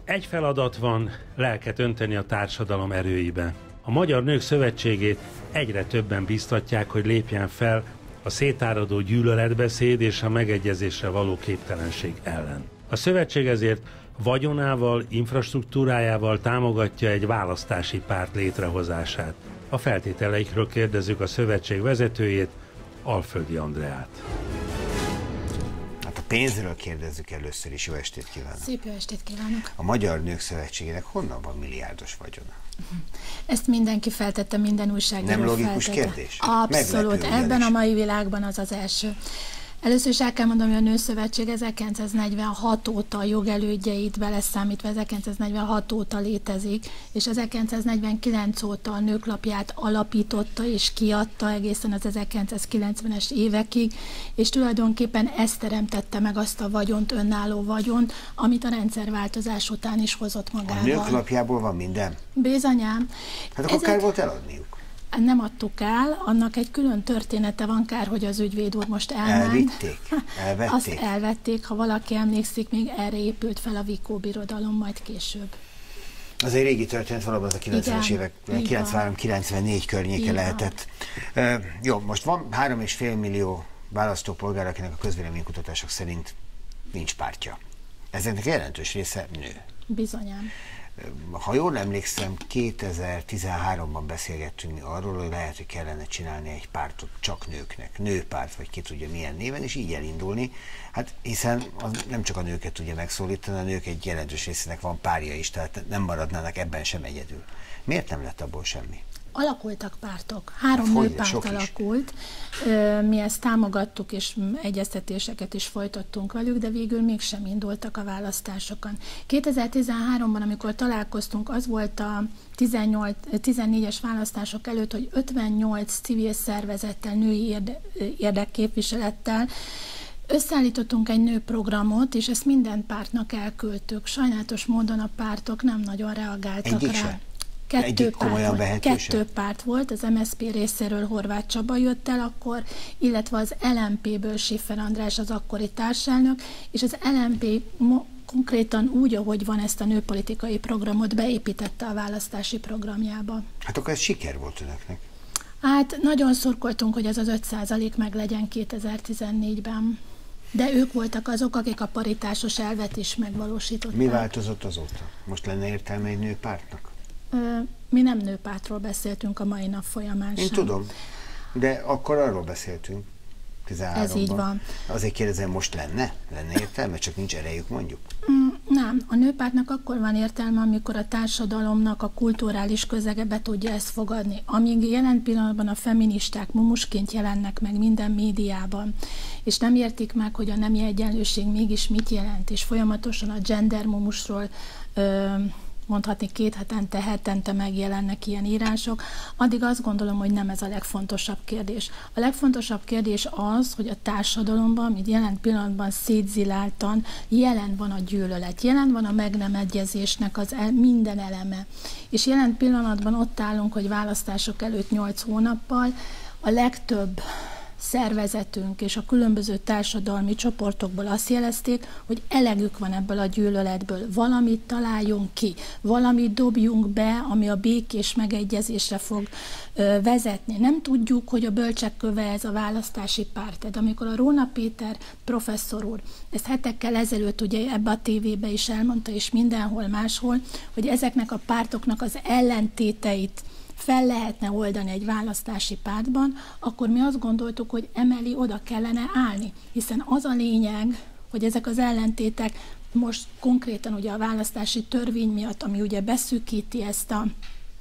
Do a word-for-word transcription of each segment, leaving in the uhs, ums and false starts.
Egy feladat van, lelket önteni a társadalom erőibe. A Magyar Nők Szövetségét egyre többen biztatják, hogy lépjen fel a szétáradó gyűlöletbeszéd és a megegyezésre való képtelenség ellen. A szövetség ezért vagyonával, infrastruktúrájával támogatja egy választási párt létrehozását. A feltételeikről kérdezzük a szövetség vezetőjét, Alföldi Andreát. Hát a pénzről kérdezzük először is. Jó estét kívánok! Szép jó estét kívánok! A Magyar Nők Szövetségének honnan van milliárdos vagyona? Ezt mindenki feltette, minden újságíró Nem logikus feltette. kérdés? Abszolút, Meglepő, ebben ugyanis. a mai világban az az első. Először is el kell mondanom, hogy a Nőszövetség ezerkilencszáznegyvenhat óta a jogelődjeit beleszámítva ezerkilencszáznegyvenhat óta létezik, és ezerkilencszáznegyvenkilenc óta a Nőklapját alapította és kiadta egészen az ezerkilencszázkilencvenes évekig, és tulajdonképpen ez teremtette meg azt a vagyont, önálló vagyont, amit a rendszerváltozás után is hozott magával. A Nőklapjából van minden? Bizonyám. Hát akkor Ezek... kár volt eladniuk. Nem adtuk el, annak egy külön története van, kár, hogy az ügyvéd úr most elment. Elvitték? Elvették? Azt elvették, ha valaki emlékszik, még erre épült fel a Vikó Birodalom, majd később. Az egy régi történet, valóban az a kilencvenes évek, kilencvenhárom kilencvennégy környéke lehetett. Uh, jó, most van három és fél millió választópolgár, akinek a közvéleménykutatások szerint nincs pártja. Ezeknek jelentős része nő. Bizonyám. Ha jól emlékszem, kétezer-tizenháromban beszélgettünk mi arról, hogy lehet, hogy kellene csinálni egy pártot csak nőknek, nőpárt, vagy ki tudja milyen néven, és így elindulni. Hát hiszen az nem csak a nőket tudja megszólítani, a nők egy jelentős részének van párja is, tehát nem maradnának ebben sem egyedül. Miért nem lett abból semmi? Alakultak pártok. Három Hát, nőpárt alakult. Mi ezt támogattuk, és egyeztetéseket is folytattunk velük, de végül mégsem indultak a választásokon. kétezer-tizenháromban, amikor találkoztunk, az volt a tizennyolc, tizennégyes választások előtt, hogy ötvennyolc civil szervezettel, női érde, érdekképviselettel összeállítottunk egy nőprogramot, és ezt minden pártnak elküldtük. Sajnálatos módon a pártok nem nagyon reagáltak Egyik rá. se? Kettő párt, volt. Kettő párt volt, az em es zé pé részéről Horváth Csaba jött el akkor, illetve az el em pé-ből Schiffer András, az akkori társelnök, és az el em pé konkrétan úgy, ahogy van, ezt a nőpolitikai programot beépítette a választási programjába. Hát akkor ez siker volt önöknek. Hát nagyon szurkoltunk, hogy ez az öt százalék meg legyen kétezer-tizennégyben. De ők voltak azok, akik a paritásos elvet is megvalósították. Mi változott azóta? Most lenne értelme egy nőpártnak? Mi nem nőpártról beszéltünk a mai nap folyamán sem. Én tudom, de akkor arról beszéltünk tizenháromban. Ez így van. Azért kérdezem, most lenne? Lenne értelme? Csak nincs erejük, mondjuk? Nem. A nőpártnak akkor van értelme, amikor a társadalomnak a kulturális közege be tudja ezt fogadni. Amíg jelen pillanatban a feministák mumusként jelennek meg minden médiában, és nem értik meg, hogy a nemi egyenlőség mégis mit jelent, és folyamatosan a gender mumusról ö, mondhatni két hetente, hetente megjelennek ilyen írások, addig azt gondolom, hogy nem ez a legfontosabb kérdés. A legfontosabb kérdés az, hogy a társadalomban, amit jelen pillanatban szétziláltan, jelen van a gyűlölet, jelen van a meg nem egyezésnek az el, minden eleme. És jelen pillanatban ott állunk, hogy választások előtt nyolc hónappal a legtöbb szervezetünk és a különböző társadalmi csoportokból azt jelezték, hogy elegük van ebből a gyűlöletből. Valamit találjunk ki, valamit dobjunk be, ami a békés megegyezésre fog ö, vezetni. Nem tudjuk, hogy a bölcsek köve ez a választási párt. De amikor a Róna Péter professzor úr ezt hetekkel ezelőtt ugye ebbe a tévébe is elmondta, és mindenhol máshol, hogy ezeknek a pártoknak az ellentéteit fel lehetne oldani egy választási pártban, akkor mi azt gondoltuk, hogy emellé oda kellene állni. Hiszen az a lényeg, hogy ezek az ellentétek most konkrétan ugye a választási törvény miatt, ami ugye beszűkíti ezt a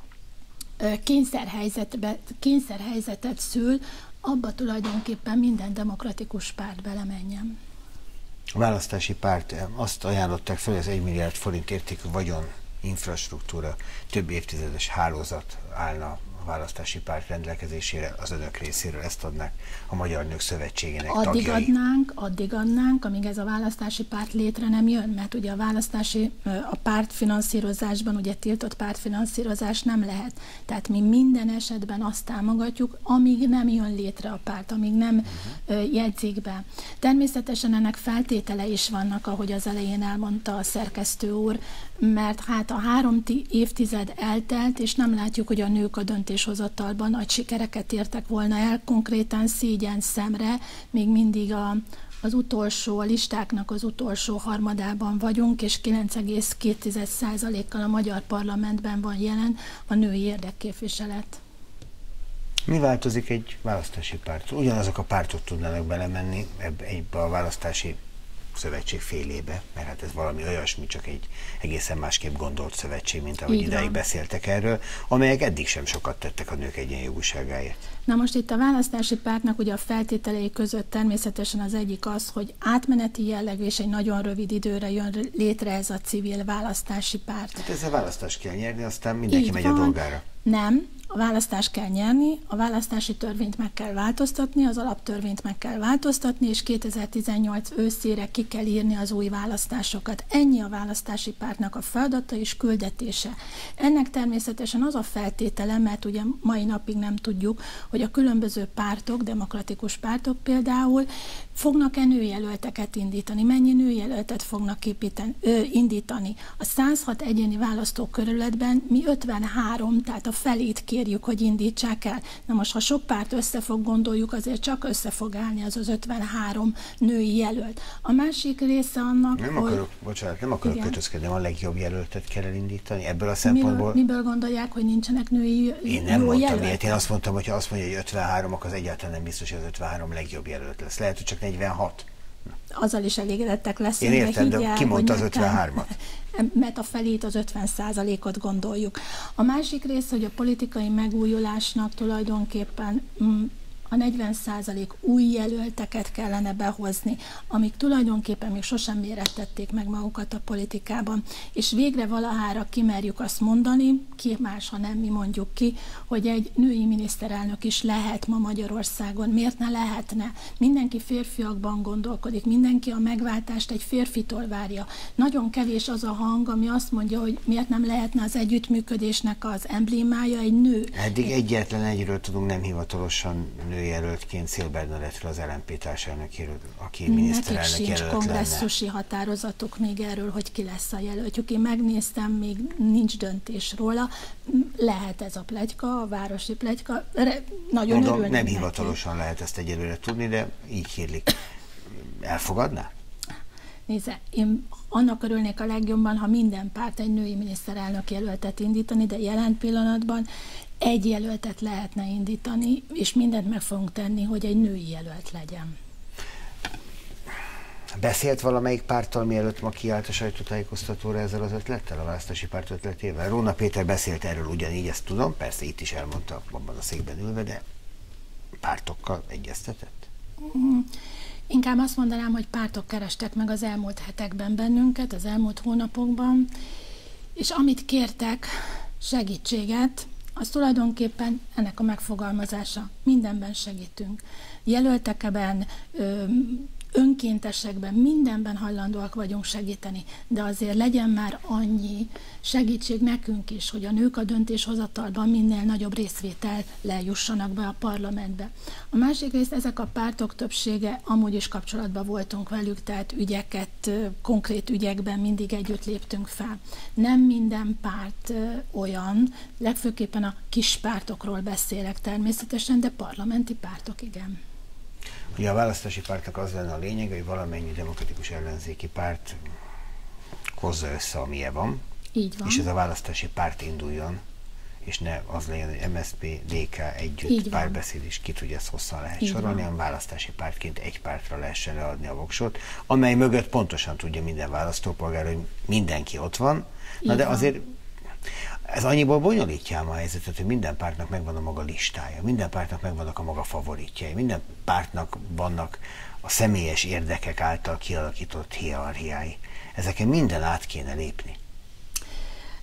kényszerhelyzetbe, kényszerhelyzetet szül, abba tulajdonképpen minden demokratikus párt belemenjen. A választási párt azt ajánlották fel, hogy az egy milliárd forint értékű vagyon, infrastruktúra, több évtizedes hálózat állna választási párt rendelkezésére az önök részéről, ezt adnák a Magyar Nők Szövetségének addig tagjai? Adnánk, addig adnánk, amíg ez a választási párt létre nem jön, mert ugye a választási, a pártfinanszírozásban, ugye tiltott pártfinanszírozás nem lehet. Tehát mi minden esetben azt támogatjuk, amíg nem jön létre a párt, amíg nem uh-huh. jegyzik be. Természetesen ennek feltétele is vannak, ahogy az elején elmondta a szerkesztő úr, mert hát a három évtized eltelt, és nem látjuk, hogy a nők a döntéshozatalban nagy sikereket értek volna el, konkrétan szégyen szemre, még mindig a, az utolsó, a listáknak az utolsó harmadában vagyunk, és kilenc egész két százalékkal a magyar parlamentben van jelen a női érdekképviselet. Mi változik egy választási párt? Ugyanazok a pártok tudnának belemenni ebbe, ebbe a választási szövetség félébe, mert hát ez valami olyasmi, csak egy egészen másképp gondolt szövetség, mint ahogy idáig beszéltek erről, amelyek eddig sem sokat tettek a nők egyenjogúságáért. Na most itt a választási pártnak ugye a feltételei között természetesen az egyik az, hogy átmeneti jellegű és egy nagyon rövid időre jön létre ez a civil választási párt. Hát ezzel választást kell nyerni, aztán mindenki megy a dolgára. Nem, a választást kell nyerni, a választási törvényt meg kell változtatni, az alaptörvényt meg kell változtatni, és kétezer-tizennyolc őszére ki kell írni az új választásokat. Ennyi a választási pártnak a feladata és küldetése. Ennek természetesen az a feltétele, mert ugye mai napig nem tudjuk, hogy a különböző pártok, demokratikus pártok például fognak-e nőjelölteket indítani, mennyi nőjelöltet fognak építeni, ö, indítani. A száz hat egyéni választókerületben mi ötvenhárom, tehát a felét kérjük, hogy indítsák el. Na most, ha sok párt össze fog, gondoljuk, azért csak össze fog állni az az ötvenhárom női jelölt. A másik része annak, nem hogy... Akarok, bocsánat, nem akarok kötözködni, a legjobb jelöltet kell elindítani ebből a szempontból. Miből, miből gondolják, hogy nincsenek női Én nem jó mondtam jelöltek? ilyet, én azt mondtam, hogy ha azt mondja, hogy ötvenhárom, akkor az egyáltalán nem biztos, hogy az ötvenhárom legjobb jelölt lesz. Lehet, hogy csak negyvenhat. Azzal is elégedettek leszünk. Én értem, de, de ki mondta az ötvenhármat? Mert a felét, az ötven százalékot gondoljuk. A másik rész, hogy a politikai megújulásnak tulajdonképpen mm, a negyven százalék új jelölteket kellene behozni, amik tulajdonképpen még sosem mérettették meg magukat a politikában. És végre valahára kimerjük azt mondani, ki más, ha nem mi mondjuk ki, hogy egy női miniszterelnök is lehet ma Magyarországon. Miért ne lehetne? Mindenki férfiakban gondolkodik, mindenki a megváltást egy férfitól várja. Nagyon kevés az a hang, ami azt mondja, hogy miért nem lehetne az együttműködésnek az emblémája egy nő. Eddig egyetlen egyről tudunk nem hivatalosan nőjelöltként, Széll Bernadettről, az el em pé társelnökéről, aki miniszterelnök jelölt lenne. Kongresszusi határozatok még erről, hogy ki lesz a jelöltjük. Én megnéztem, még nincs döntés róla. Lehet ez a pletyka, a városi pletyka. Nagyon Mondom, örülnék nem neki. hivatalosan lehet ezt egyelőre tudni, de így hírlik. Elfogadná? Nézze, én annak örülnék a legjobban, ha minden párt egy női miniszterelnök jelöltet indítani, de jelen pillanatban egy jelöltet lehetne indítani, és mindent meg fogunk tenni, hogy egy női jelölt legyen. Beszélt valamelyik párttal, mielőtt ma kiállt a sajtótájékoztatóra ezzel az ötlettel, a választási párt ötletével? Róna Péter beszélt erről ugyanígy, ezt tudom, persze itt is elmondta abban a székben ülve, de pártokkal egyeztetett? Mm. Inkább azt mondanám, hogy pártok kerestek meg az elmúlt hetekben bennünket, az elmúlt hónapokban, és amit kértek, segítséget, az tulajdonképpen ennek a megfogalmazása. Mindenben segítünk. Jelöltekben, önkéntesekben, mindenben hajlandóak vagyunk segíteni, de azért legyen már annyi segítség nekünk is, hogy a nők a döntéshozatalban minél nagyobb részvétellel jussanak be a parlamentbe. A másik rész, ezek a pártok többsége, amúgy is kapcsolatban voltunk velük, tehát ügyeket, konkrét ügyekben mindig együtt léptünk fel. Nem minden párt olyan, legfőképpen a kis pártokról beszélek természetesen, de parlamenti pártok igen. Ugye a választási pártnak az lenne a lényeg, hogy valamennyi demokratikus ellenzéki párt hozza össze, amilyen van, így van, és ez a választási párt induljon, és ne az legyen, hogy em es zé pé, dé ká együtt párbeszéd, és ki tudja, ezt hosszan lehet így sorolni, hanem választási pártként egy pártra lehessen leadni a voksot, amely mögött pontosan tudja minden választópolgár, hogy mindenki ott van, na de azért ez annyiból bonyolítja a helyzetet, hogy minden pártnak megvan a maga listája, minden pártnak megvannak a maga favoritjai, minden pártnak vannak a személyes érdekek által kialakított hierarchiái. Ezeken minden át kéne lépni.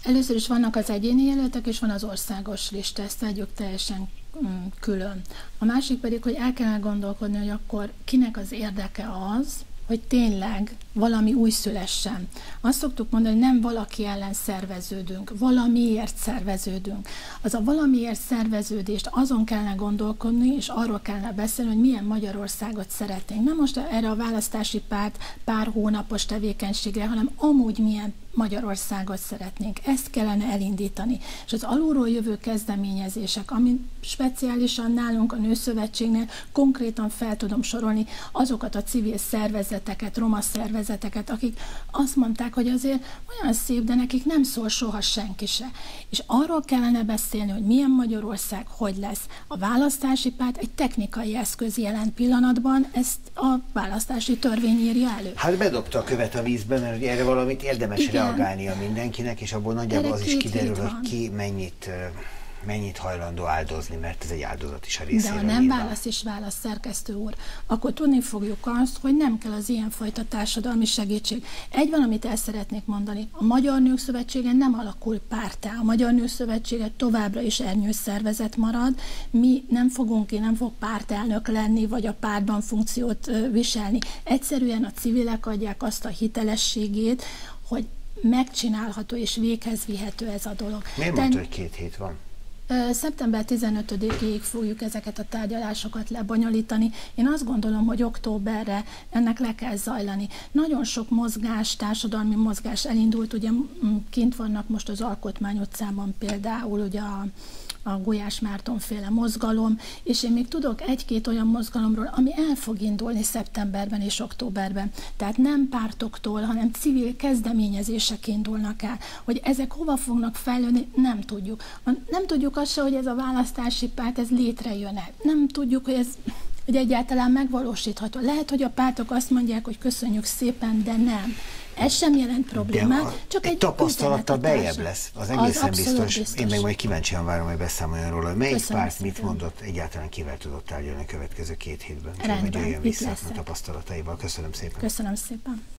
Először is vannak az egyéni jelöltek, és van az országos lista, ezt vegyük teljesen külön. A másik pedig, hogy el kellene gondolkodni, hogy akkor kinek az érdeke az, hogy tényleg valami új szülessen. Azt szoktuk mondani, hogy nem valaki ellen szerveződünk, valamiért szerveződünk. Az a valamiért szerveződést azon kellene gondolkodni, és arról kellene beszélni, hogy milyen Magyarországot szeretnénk. Nem most erre a választási párt pár hónapos tevékenységre, hanem amúgy milyen Magyarországot szeretnénk. Ezt kellene elindítani. És az alulról jövő kezdeményezések, ami speciálisan nálunk a Nőszövetségnél konkrétan fel tudom sorolni azokat a civil szervezeteket, roma szervezeteket, akik azt mondták, hogy azért olyan szép, de nekik nem szól soha senki se. És arról kellene beszélni, hogy milyen Magyarország, hogy lesz. A választási párt egy technikai eszköz jelen pillanatban, ezt a választási törvény írja elő. Hát bedobta a követ a vízbe, mert erre valamit érdemes Igen. reagálnia mindenkinek, és abból nagyjából erre az is kiderül, hogy ki mennyit, mennyit hajlandó áldozni, mert ez egy áldozat is a részéről. De ha nem válasz és válasz, szerkesztő úr, akkor tudni fogjuk azt, hogy nem kell az ilyenfajta társadalmi segítség. Egy valamit el szeretnék mondani, a Magyar Nők Szövetsége nem alakul párttá. A Magyar Nők Szövetsége továbbra is ernyőszervezet marad. Mi nem fogunk, én nem fog pártelnök lenni, vagy a pártban funkciót viselni. Egyszerűen a civilek adják azt a hitelességét, hogy megcsinálható és véghez vihető ez a dolog. Miért mondta, hogy két hét van? Szeptember tizenötödikéig fogjuk ezeket a tárgyalásokat lebonyolítani. Én azt gondolom, hogy októberre ennek le kell zajlani. Nagyon sok mozgás, társadalmi mozgás elindult, ugye kint vannak most az Alkotmány utcában például ugye a a Gulyás Márton féle mozgalom, és én még tudok egy-két olyan mozgalomról, ami el fog indulni szeptemberben és októberben. Tehát nem pártoktól, hanem civil kezdeményezések indulnak el. Hogy ezek hova fognak fejlődni, nem tudjuk. Nem tudjuk azt se, hogy ez a választási párt, ez létrejön-e. Nem tudjuk, hogy ez hogy egyáltalán megvalósítható. Lehet, hogy a pártok azt mondják, hogy köszönjük szépen, de nem. Ez sem jelent problémát, a, csak egy, egy tapasztalattal beljebb lesz, az egészen az biztos. biztos. Én meg majd kíváncsian várom, hogy beszámoljon róla, hogy melyik Köszönöm párt szépen. mit mondott, egyáltalán kivel tudott tárgyalni a következő két hétben. Rendben, Úgyhogy jöjjön itt vissza a leszek. tapasztalataival. Köszönöm szépen. Köszönöm szépen.